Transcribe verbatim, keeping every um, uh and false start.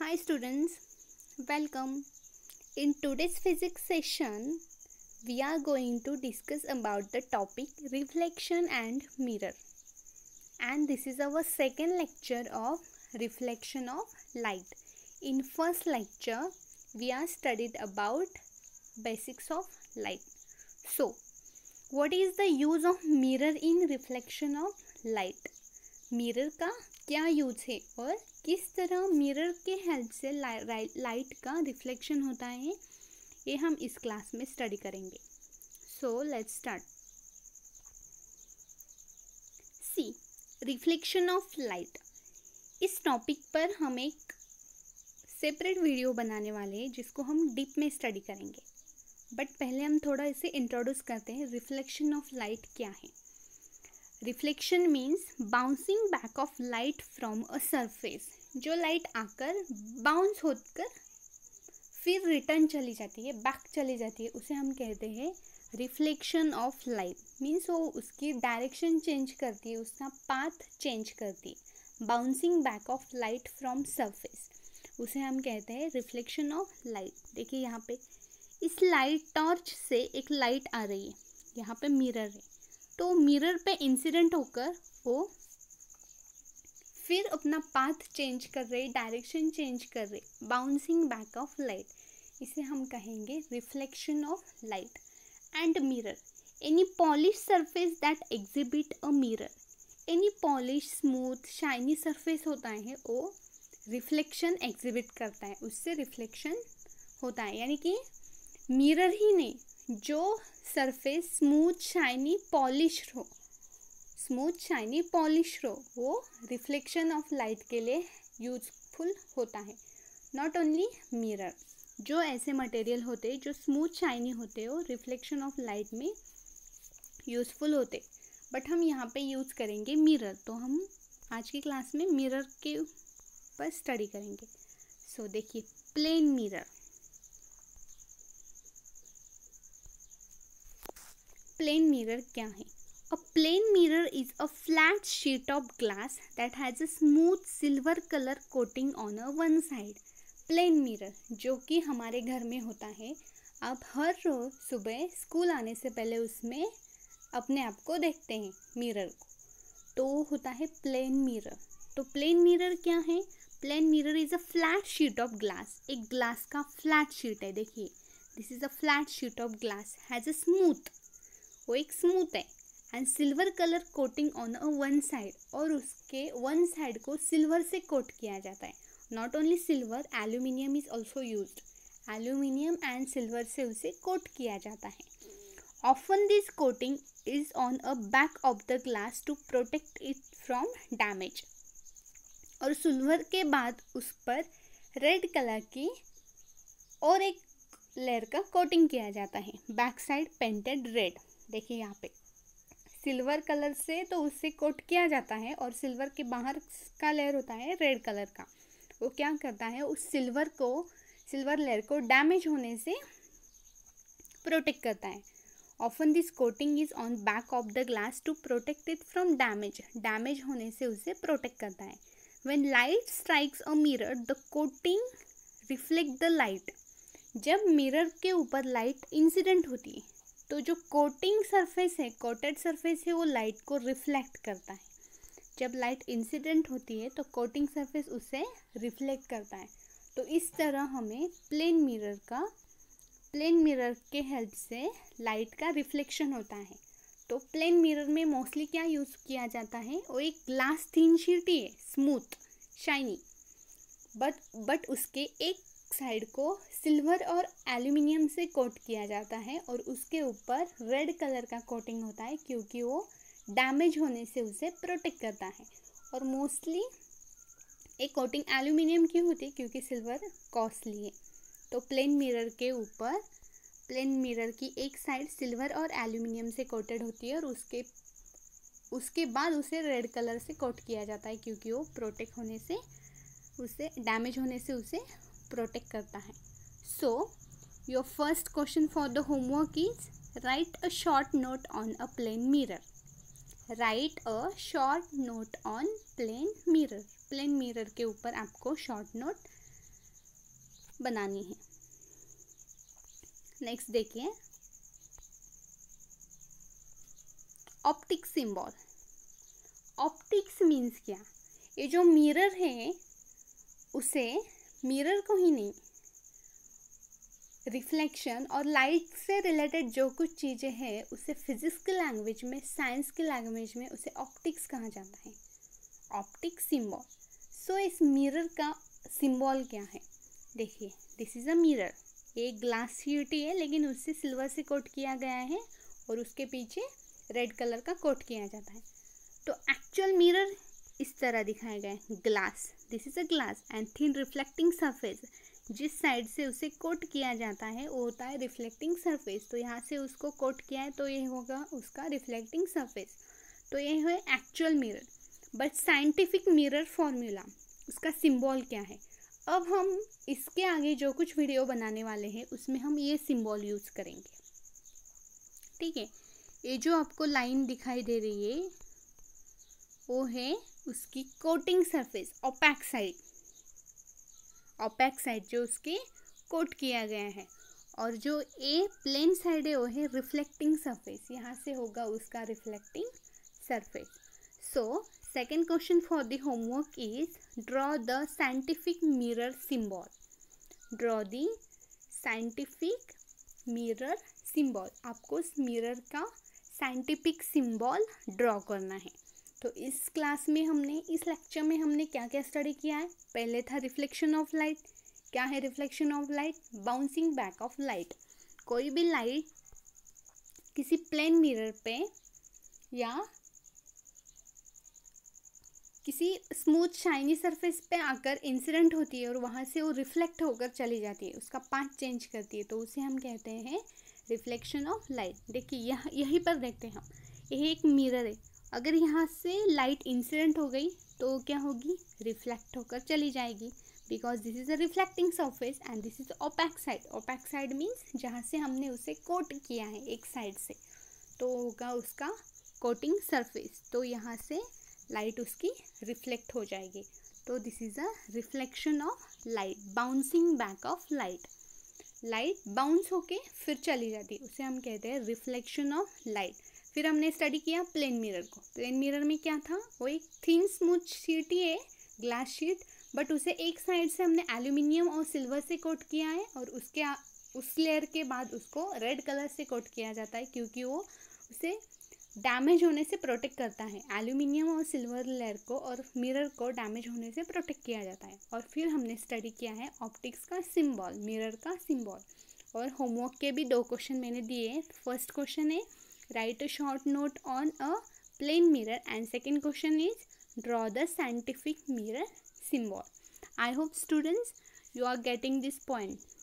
Hi students, welcome. In today's physics session, we are going to discuss about the topic reflection and mirror. And this is our second lecture of reflection of light. In first lecture, we are studied about basics of light. So, what is the use of mirror in reflection of light? Mirror का क्या use है और किस तरह mirror के help से light का reflection होता है, ये हम इस क्लास में स्टडी करेंगे. So let's start. See reflection of light. इस टॉपिक पर हम एक सेपरेट वीडियो बनाने वाले हैं जिसको हम डीप में स्टडी करेंगे. बट पहले हम थोड़ा इसे इंट्रोड्यूस करते हैं. रिफ्लेक्शन ऑफ लाइट क्या है? Reflection means bouncing back of light from a surface. जो लाइट आकर बाउंस होकर फिर रिटर्न चली जाती है, बैक चली जाती है, उसे हम कहते हैं रिफ्लेक्शन ऑफ लाइट. मीन्स वो उसकी डायरेक्शन चेंज करती है, उसका पाथ चेंज करती है. Bouncing back of light from surface, उसे हम कहते हैं रिफ्लेक्शन ऑफ लाइट. देखिए यहाँ पे इस लाइट टॉर्च से एक लाइट आ रही है, यहाँ पे मिरर है, तो मिरर पे इंसिडेंट होकर वो फिर अपना पाथ चेंज कर रहे, डायरेक्शन चेंज कर रहे, बाउंसिंग बैक ऑफ लाइट. इसे हम कहेंगे reflection of light. And mirror, any polish surface that exhibit a mirror. Any polish, smooth, shiny surface होता है वो रिफ्लेक्शन एग्जिबिट करता है, उससे रिफ्लेक्शन होता है. यानी कि मिरर ही नहीं, जो सरफेस स्मूथ, शाइनी, पॉलिश हो, स्मूथ, शाइनी, पॉलिश हो, वो रिफ्लेक्शन ऑफ लाइट के लिए यूजफुल होता है. नॉट ओनली मिरर, जो ऐसे मटेरियल होते हैं जो स्मूथ, शाइनी होते हो, रिफ्लेक्शन ऑफ लाइट में यूजफुल होते. बट हम यहाँ पे यूज करेंगे मिरर, तो हम आज की क्लास में मिरर के पर स्टडी करेंगे. सो so, देखिए प्लेन मिरर. प्लेन मिरर क्या है? A plane mirror is a flat sheet of glass that has a smooth silver color coating on a one side. Plane mirror जो कि हमारे घर में होता है, आप हर रोज सुबह स्कूल आने से पहले उसमें अपने आप को देखते हैं मिरर को, तो वो होता है प्लेन मिरर. तो प्लेन मिरर क्या है? Plane mirror is a flat sheet of glass. एक ग्लास का फ्लैट शीट है, देखिए this is a flat sheet of glass, has a smooth, वो एक स्मूथ है, and silver colour coating on a one side, और उसके वन साइड को सिल्वर से कोट किया जाता है. Not only silver, aluminium is also used. Aluminium and silver से उसे कोट किया जाता है. Often this coating is on a back of the glass to protect it from damage. और सिल्वर के बाद उस पर रेड कलर की और एक लेयर का कोटिंग किया जाता है, बैक साइड पेंटेड रेड. देखिए यहाँ पे सिल्वर कलर से तो उससे कोट किया जाता है, और सिल्वर के बाहर का लेयर होता है रेड कलर का. वो क्या करता है, उस सिल्वर को, सिल्वर लेयर को डैमेज होने से प्रोटेक्ट करता है. Often this coating is on back of the glass to protect it from damage. Damage होने से उसे प्रोटेक्ट करता है. When light strikes a mirror the coating reflect the light. जब मिरर के ऊपर लाइट इंसिडेंट होती है तो जो कोटिंग सरफेस है, कोटेड सरफेस है, वो लाइट को रिफ्लेक्ट करता है. जब लाइट इंसिडेंट होती है तो कोटिंग सरफेस उसे रिफ्लेक्ट करता है. तो इस तरह हमें प्लेन मिरर का, प्लेन मिरर के हेल्प से लाइट का रिफ्लेक्शन होता है. तो प्लेन मिरर में मोस्टली क्या यूज़ किया जाता है, वो एक ग्लास थिन शीट ही है, स्मूथ, शाइनी, बट बट उसके एक साइड को सिल्वर और एल्यूमिनियम से कोट किया जाता है, और उसके ऊपर रेड कलर का कोटिंग होता है क्योंकि वो डैमेज होने से उसे प्रोटेक्ट करता है. और मोस्टली एक कोटिंग एल्यूमिनियम की होती है क्योंकि सिल्वर कॉस्टली है. तो प्लेन मिरर के ऊपर, प्लेन मिरर की एक साइड सिल्वर और एल्यूमिनियम से कोटेड होती है, और उसके उसके बाद उसे रेड कलर से कोट किया जाता है क्योंकि वो प्रोटेक्ट होने से, उसे डैमेज होने से उसे प्रोटेक्ट करता है. So your first question for the homework is write a short note on a plane mirror. Write a short note on plane mirror. Plane mirror के ऊपर आपको शॉर्ट नोट बनानी है। नेक्स्ट देखिए, ऑप्टिक सिंबल। ऑप्टिक्स मीन्स क्या? ये जो mirror है उसे, मिरर को ही नहीं, रिफ्लेक्शन और लाइट से रिलेटेड जो कुछ चीज़ें हैं उसे फिजिक्स की लैंग्वेज में, साइंस की लैंग्वेज में उसे ऑप्टिक्स कहा जाता है, ऑप्टिक सिंबल। सो इस मिरर का सिंबल क्या है? देखिए, दिस इज़ अ मिरर। एक ग्लास शीट ही है लेकिन उससे सिल्वर से कोट किया गया है और उसके पीछे रेड कलर का कोट किया जाता है। तो एक्चुअल मिरर इस तरह दिखाया गया है, glass, this is a glass and thin reflecting surface. जिस साइड से उसे कोट किया जाता है वो होता है रिफ्लेक्टिंग सरफेस। तो यहाँ से उसको कोट किया है तो ये होगा उसका रिफ्लेक्टिंग सरफेस। तो ये है actual mirror. But scientific mirror formula, उसका सिंबल क्या है? अब हम इसके आगे जो कुछ वीडियो बनाने वाले हैं उसमें हम ये सिंबल यूज़ करेंगे, ठीक है। ये जो आपको लाइन दिखाई दे रही है वो है उसकी coating surface, opaque side, opaque side जो उसके कोट किया गया है। और जो ए प्लेन साइड है वो है रिफ्लेक्टिंग सरफेस, यहाँ से होगा उसका reflecting surface. So second question for the homework is draw the scientific mirror symbol. Draw the scientific mirror symbol. आपको इस मिरर का साइंटिफिक सिंबल ड्रॉ करना है। तो इस क्लास में हमने, इस लेक्चर में हमने क्या क्या स्टडी किया है? पहले था रिफ्लेक्शन ऑफ लाइट। क्या है reflection of light? Bouncing back of light. कोई भी लाइट किसी प्लेन मिरर पे या किसी स्मूथ शाइनी सरफेस पे आकर इंसिडेंट होती है और वहाँ से वो रिफ्लेक्ट होकर चली जाती है, उसका पाथ चेंज करती है, तो उसे हम कहते हैं रिफ्लेक्शन ऑफ लाइट। देखिए यहाँ, यहीं पर देखते हैं हम, यही एक मिरर है। अगर यहाँ से लाइट इंसिडेंट हो गई तो क्या होगी? रिफ्लेक्ट होकर चली जाएगी, because this is a reflecting surface and this is opaque side. Opaque side means जहाँ से हमने उसे कोट किया है एक साइड से, तो होगा उसका कोटिंग सरफेस। तो यहाँ से लाइट उसकी रिफ्लेक्ट हो जाएगी। तो this is a reflection of light, bouncing back of light. Light bounce होके फिर चली जाती है, उसे हम कहते हैं रिफ्लेक्शन ऑफ लाइट। फिर हमने स्टडी किया प्लेन मिरर को। प्लेन मिरर में क्या था? वो एक थिन स्मूथ शीट ही है, ग्लास शीट, बट उसे एक साइड से हमने एल्यूमिनियम और सिल्वर से कोट किया है और उसके उस लेयर के बाद उसको रेड कलर से कोट किया जाता है, क्योंकि वो उसे डैमेज होने से प्रोटेक्ट करता है। एल्यूमिनियम और सिल्वर लेयर को और मिरर को डैमेज होने से प्रोटेक्ट किया जाता है। और फिर हमने स्टडी किया है ऑप्टिक्स का सिंबल, मिरर का सिंबल। और होमवर्क के भी दो क्वेश्चन मैंने दिए हैं। फर्स्ट क्वेश्चन है write a short note on a plain mirror and second question is draw the scientific mirror symbol. I hope students you are getting this point.